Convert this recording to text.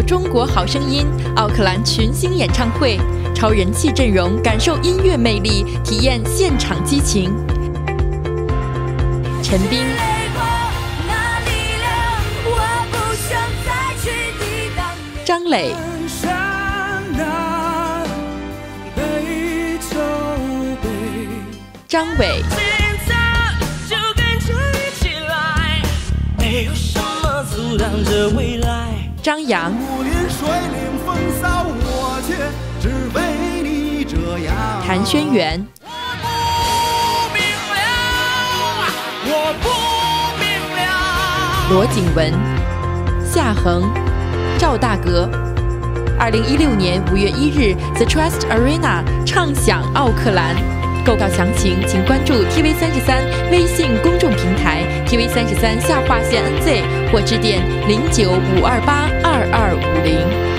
中国好声音奥克兰群星演唱会，超人气阵容，感受音乐魅力，体验现场激情。陈冰、张磊、张伟、张扬、谭轩元、罗景文、夏恒、赵大哥。2016年5月1日 ，The Trust Arena 唱响奥克兰。购票详情请关注 TV33 微信公众平台 TV33NZ 或致电0952822250。